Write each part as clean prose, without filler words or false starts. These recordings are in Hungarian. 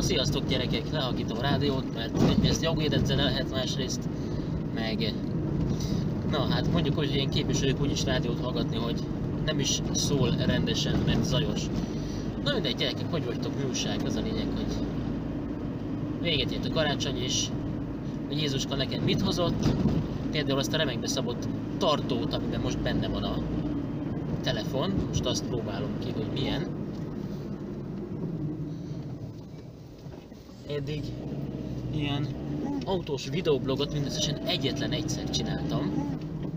sziasztok gyerekek, lehallgatom a rádiót, mert egyrészt jogvédettel lehet, másrészt meg... Na hát mondjuk, hogy én képes vagyok úgyis rádiót hallgatni, hogy nem is szól rendesen, mert zajos. Na mindegy gyerekek, hogy vagytok, mi újság? Az a lényeg, hogy véget ért a karácsony is, hogy Jézuska nekem mit hozott, például azt a remekbe szabott tartót, amiben most benne van a telefon, most azt próbálom ki, hogy milyen. Eddig ilyen autós videoblogot mindösszesen egyetlen egyszer csináltam,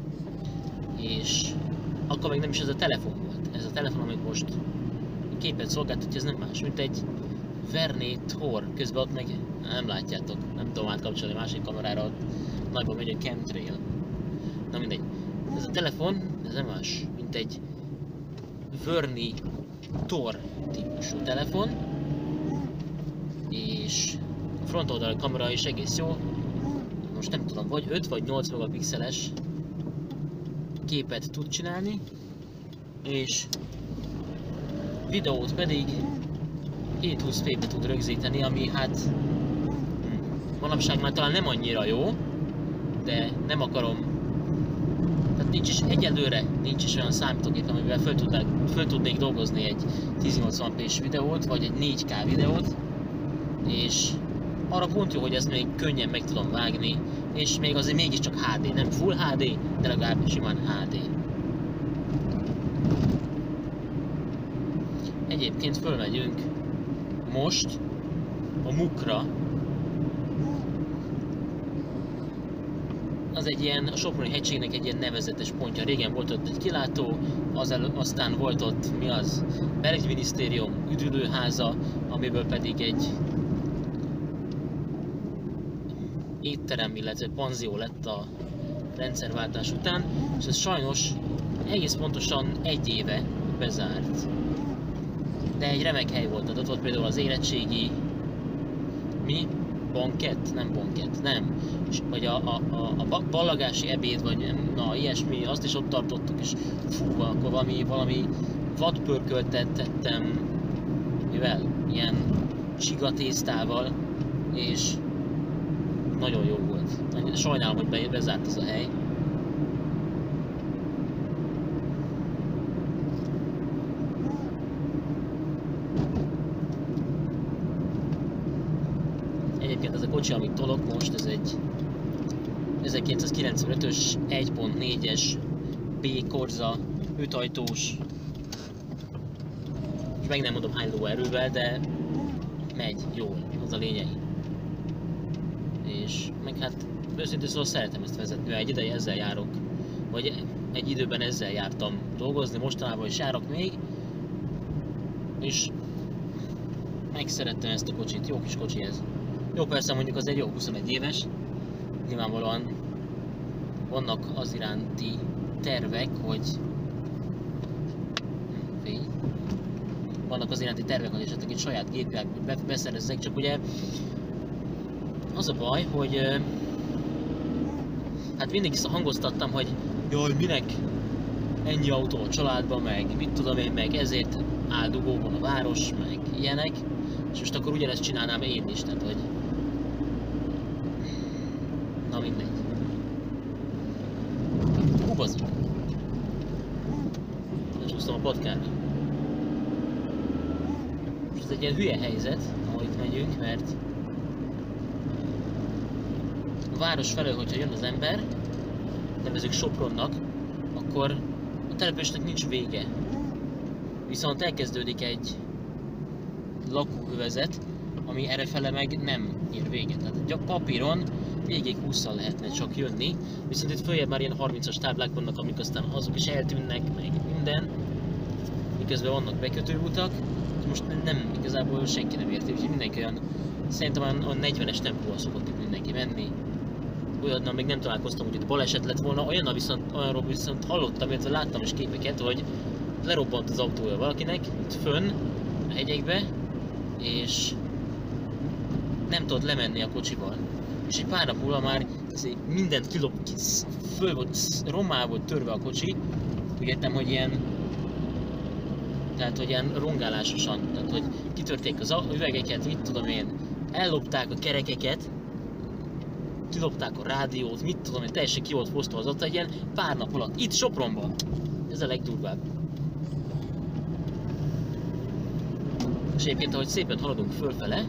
és akkor még nem is ez a telefon volt. Ez a telefon, amit most képet szolgáltatja, ez nem más, mint egy Verne Thor. Közben ott meg nem látjátok, nem tudom átkapcsolni a másik kamerára, ott nagyban megy egy chemtrail. Na mindegy. Ez a telefon, ez nem más, mint egy Verne Thor típusú telefon, és a front oldali kamera is egész jó. Most nem tudom, vagy 5 vagy 8 megapixeles képet tud csinálni, és videót pedig 720p-be tud rögzíteni, ami hát manapság már talán nem annyira jó, de nem akarom. Tehát nincs is egyelőre, nincs is olyan számítógép, amivel föl tudnék dolgozni egy 1080p-s videót, vagy egy 4K videót, és arra pont jó, hogy ezt még könnyen meg tudom vágni, és még azért mégiscsak HD, nem Full HD, de legalább simán HD. Egyébként fölmegyünk most a Mukra. Az egy ilyen, a Soproni hegységnek egy ilyen nevezetes pontja. Régen volt ott egy kilátó, aztán volt ott mi az? Belügyminisztérium üdülőháza, amiből pedig egy étterem, illetve panzió lett a rendszerváltás után, és ez sajnos egész pontosan 1 éve bezárt. De egy remek hely volt, ott volt például az érettségi... Mi? Bankett? Nem bankett, nem. Vagy a ballagási ebéd, vagy na, ilyesmi, azt is ott tartottuk, és fú, akkor valami vadpörköltet tettem, mivel? Ilyen csigatésztával, és nagyon jó volt. Sajnálom, hogy bezárt ez a hely. Egyébként ez a kocsi, amit tolok most, ez egy 1995-ös 1.4-es B Corsa 5 ajtós, és meg nem mondom hány lóerővel, de megy jól, az a lényeg. És meg hát őszintén szóval szeretem ezt vezetni, mert egy ideje ezzel járok, vagy egy időben ezzel jártam dolgozni, mostanában is járok még, és megszerettem ezt a kocsit, jó kis kocsi ez. Jó, persze mondjuk az egy jó 21 éves, nyilvánvalóan vannak az iránti tervek, hogy hogy esetleg egy saját gépjárműt beszerezzek, csak ugye az a baj, hogy hát mindig is hangoztattam, hogy jaj, minek ennyi autó a családban, meg mit tudom én, meg ezért áll dugóban a város, meg ilyenek, és most akkor ugyanezt csinálnám én is, tehát hogy na mindegy. Húbazunk. Lecsúsztam a patkárra. Most ez egy ilyen hülye helyzet, ahogy itt megyünk, mert a város felől, hogyha jön az ember, nevezzük Sopronnak, akkor a településnek nincs vége. Viszont elkezdődik egy lakóövezet, ami errefele meg nem ér véget. Tehát papíron végig 20-szal lehetne csak jönni, viszont itt följebb már ilyen 30-as táblák vannak, amik aztán azok is eltűnnek, meg minden. Miközben vannak bekötőutak, most nem igazából senki nem érti, úgyhogy mindenki olyan, szerintem olyan 40-es tempóval szokott itt mindenki menni. Olyannal még nem találkoztam, hogy itt baleset lett volna, olyanról viszont hallottam, illetve láttam is képeket, hogy lerobbant az autója valakinek, itt fönn, a hegyekbe, és nem tudott lemenni a kocsival. És egy pár nap múlva már mindent föl volt, rommá volt törve a kocsi, úgy értem, hogy ilyen Tehát, hogy ilyen rongálásosan, tehát, hogy kitörték az üvegeket, mit tudom én, ellopták a kerekeket, kilopták a rádiót, mit tudom én, teljesen ki volt fosztva az ott egy ilyen pár nap alatt. Itt Sopronban. Ez a legdurvább. És egyébként, ahogy szépen haladunk fölfele,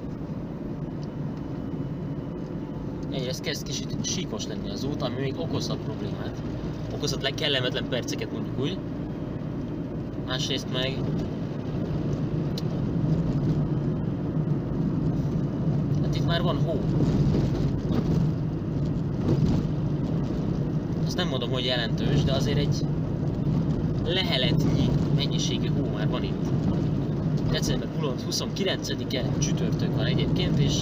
egyre kezd kicsit síkos lenni az út, ami még okozhat problémát. Okozhat legkellemetlen perceket, mondjuk úgy. Másrészt meg... hát itt már van hó. Azt nem mondom, hogy jelentős, de azért egy leheletnyi mennyiségű hó már van itt. December 29-e csütörtök van egyébként, és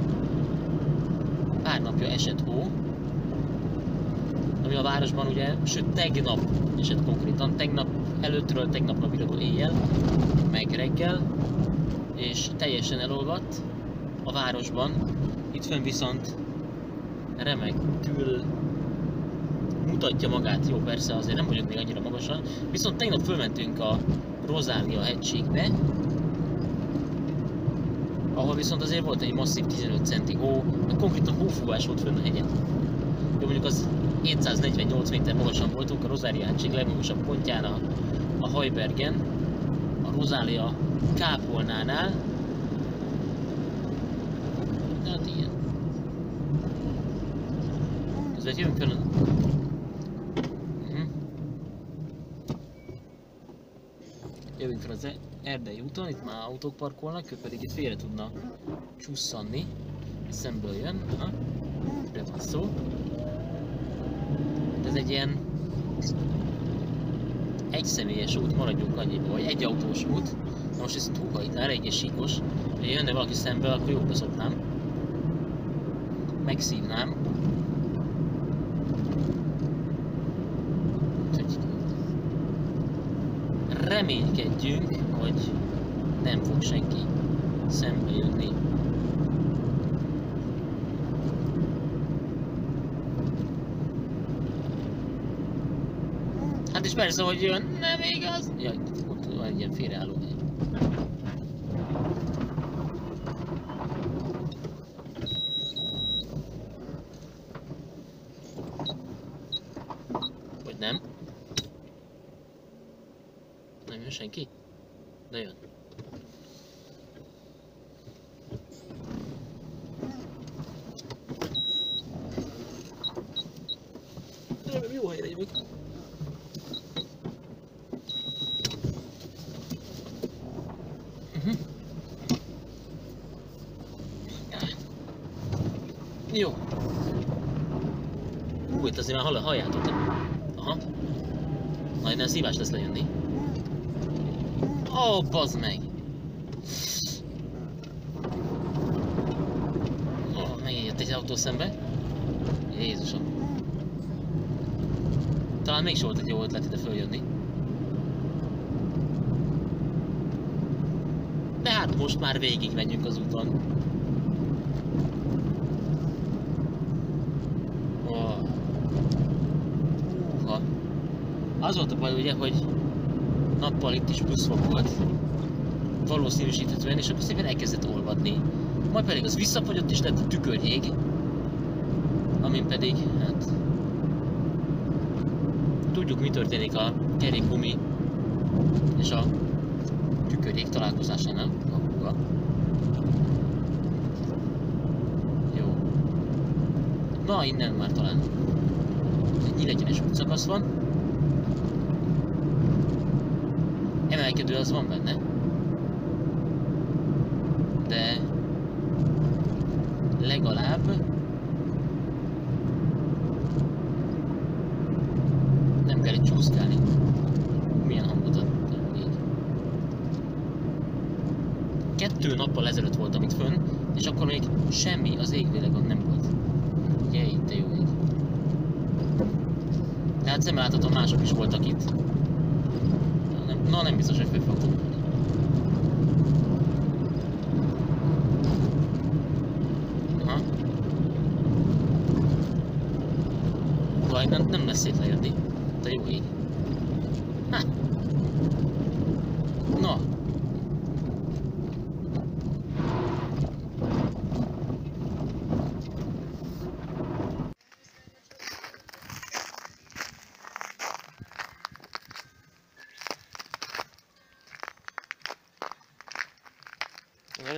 pár napja esett hó, ami a városban ugye, sőt tegnap esett konkrétan, tegnap előttről, tegnap napról éjjel, meg reggel, és teljesen elolvadt a városban. Itt fönn viszont remekül mutatja magát, jó persze azért nem vagyunk még annyira magasan, viszont tegnap fölmentünk a Rozália hegységbe, ahol viszont azért volt egy masszív 15 centi hó, meg konkrétan hófúvás volt fönn a hegyen. Jó, mondjuk az 748 méter magasan voltunk a Rozália hegység legmagasabb pontján, a Hajbergen, a Rozália kápolnánál. Hát igen. Közben jövünk fönn. Jövünk fel az erdei úton, itt már autók parkolnak, ő pedig itt félre tudna csusszanni, szemből jön, erre van szó. Ez egy ilyen egyszemélyes út, maradjunk annyiba, vagy egy autós út. Most viszont húha, itt már eléggé síkos, ha jönne valaki szembe, akkor jobb beszopnám, megszívnám. Reménykedjünk, hogy nem fog senki szembe jönni. Hát és persze, hogy jön, nem igaz? Jaj, ott van egy ilyen félreálló hely. Vagy nem? Nem jön senki? De jön. Jó helyre jövök. Jó. Itt azért már halljátok, nem? Aha. Majd nem szívás lesz lejönni. Ó, bazd meg! Megint jött egy autó szembe. Jézusom. Talán mégis volt egy jó ötlet ide följönni. De hát most már végig menjünk az úton. Az volt a baj ugye, hogy nappal itt is pluszfok volt, valószínűsíthetően, és akkor szépen elkezdett olvadni. Majd pedig az visszafogyott és lett a tükörjég, amin pedig, hát... tudjuk, mi történik a kerékgumi és a tükörjég találkozásánál. Jó. Na, innen már talán egy nyílegyenes útszakasz van. Emelkedő az van benne, de legalább nem kell itt csúszkálni. Milyen hangot adtam így. 2 nappal ezelőtt voltam itt fönn, és akkor még semmi az égvilágon nem volt. Ugye, itt a jó ég. Tehát szemmel láthatóan mások is voltak itt. Na, nem biztos, hogy fölfogtam. Aha. Vaj, nem lesz szét lejönni. De jó ég. Ha.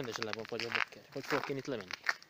rendesen le van fagyva a bokker. Hogy fogok én itt lemenni?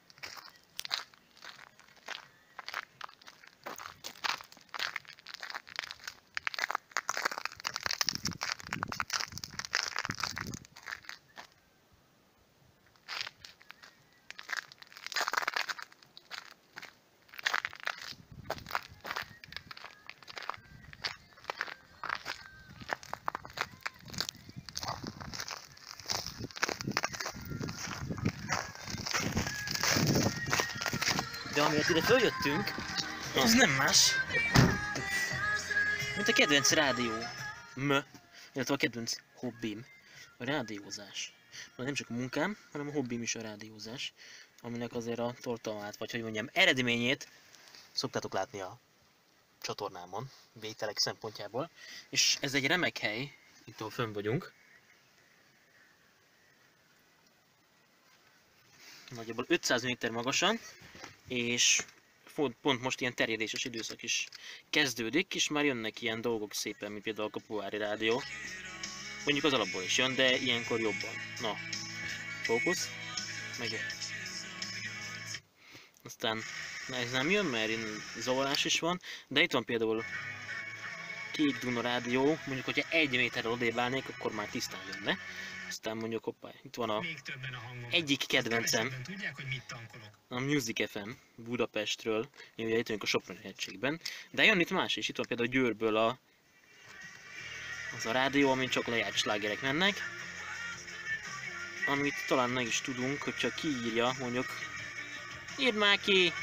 De amiért ide följöttünk, az nem más, mint a kedvenc rádió. Illetve a kedvenc hobbim. A rádiózás. Nem csak a munkám, hanem a hobbim is a rádiózás. Aminek azért a tartalmát, vagy hogy mondjam, eredményét szoktátok látni a csatornámon, vételek szempontjából. És ez egy remek hely, itt ahol fönn vagyunk. Nagyjából 500 méter magasan, és pont most ilyen terjedéses időszak is kezdődik, és már jönnek ilyen dolgok szépen, mint például a Kapuvári Rádió. Mondjuk az alapból is jön, de ilyenkor jobban. Na, fókusz, megjött. Aztán ez nem jön, mert zavarás is van, de itt van például Kék Duna Rádió, mondjuk hogyha 1 méterrel odébb állnék, akkor már tisztán jönne. Aztán mondjuk, hoppá, itt van a egyik kedvencem, a Music FM Budapestről, mi ugye itt vagyunk a Soproni hegységben, de jön itt más is, itt van például Győrből az a rádió, amin csak lejárt slágerek mennek, amit talán meg is tudunk, hogy csak kiírja, mondjuk, írd már ki!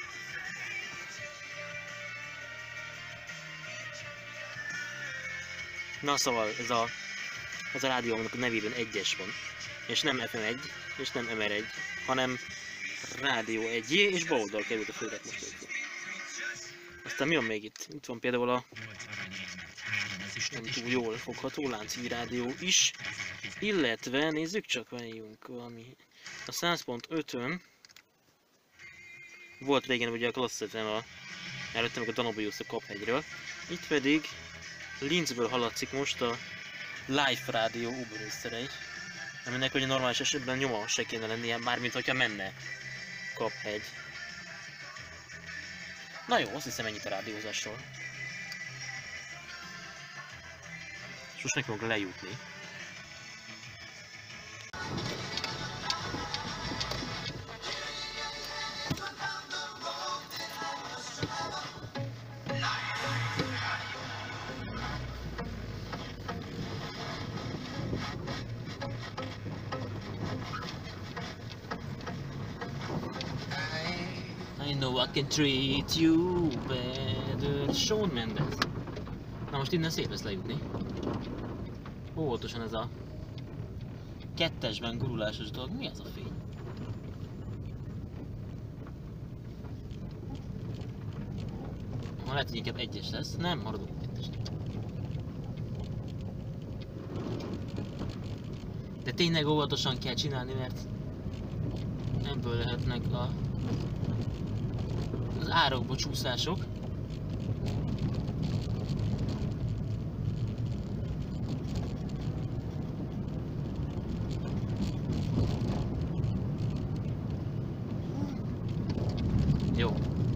Na szóval ez a rádió, aminek a nevében 1-es van, és nem FM1, és nem MR1, hanem Rádió 1 és baloldal került a főret most ők. Aztán mi van még itt? Itt van például a nem túl jól fogható Lánchíd Rádió is, illetve nézzük csak, váljunk valami. A 100.5-ön volt régen ugye a Klassz FM, előtte meg a Danubius a Kaphegyről, itt pedig Linzből hallatszik most a Live Rádió Oberösterreich, aminek ugye normális esetben nyoma se kéne lennie, mármint hogyha menne Kaphegy. Na jó, azt hiszem ennyit a rádiózásról. És most nekünk lejutni. I know I can treat you better. Shawn Mendes. Na most innen szép lesz lejutni. Óvatosan ez a kettesben gurulásos dolog. Mi az a fény? Lehet, hogy inkább 1-es lesz. Nem, maradunk 2-esnél. De tényleg óvatosan kell csinálni, mert ebből lehetnek az árokba csúszások. Jó.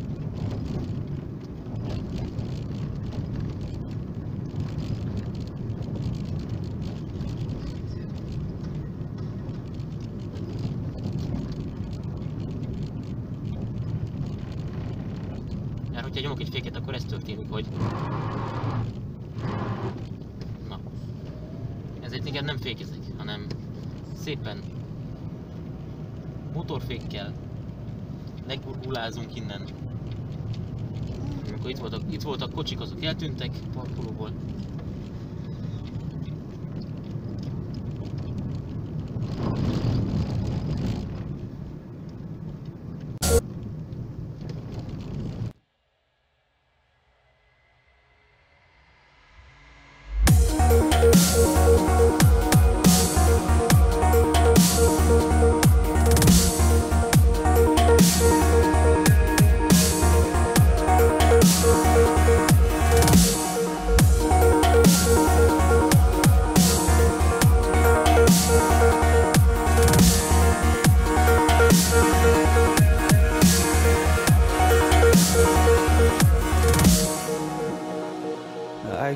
Mert hogyha nyomok egy féket, akkor ez történik, hogy... Na. Ezért inkább nem fékezek, hanem szépen motorfékkel legurgulázunk innen. Amikor itt voltak kocsik, azok eltűntek parkolóból.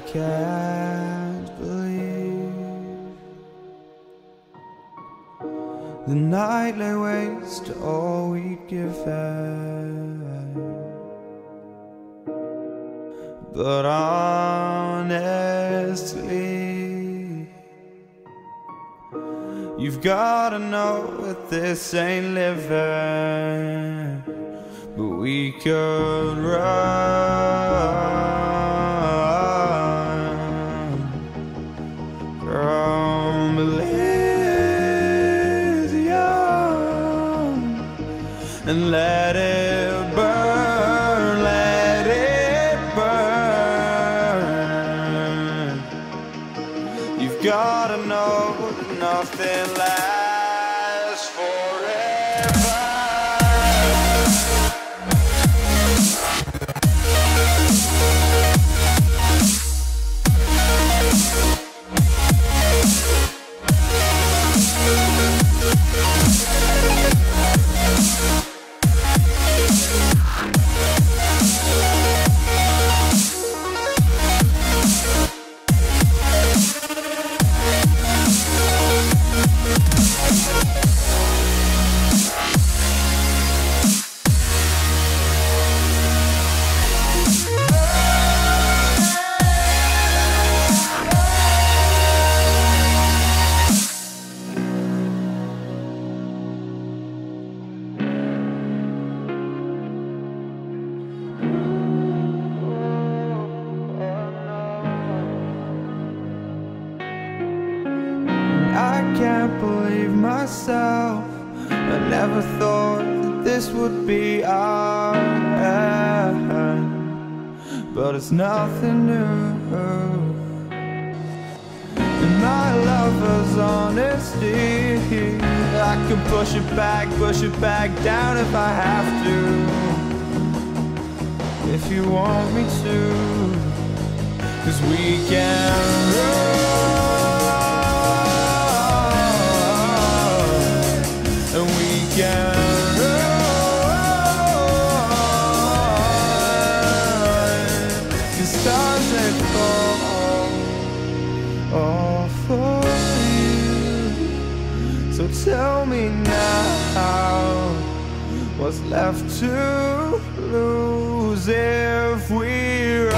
can't believe the night lay waste to all we'd given. But honestly, you've gotta know that this ain't living. But we could run from Elysium and let it burn, let it burn. You've gotta know that nothing lasts forever. I can't believe myself. I never thought that this would be our end, but it's nothing new. And my lover's honesty, I can push it back down if I have to. If you want me to, 'cause we can run. The stars that fall all for you. So tell me now, what's left to lose if we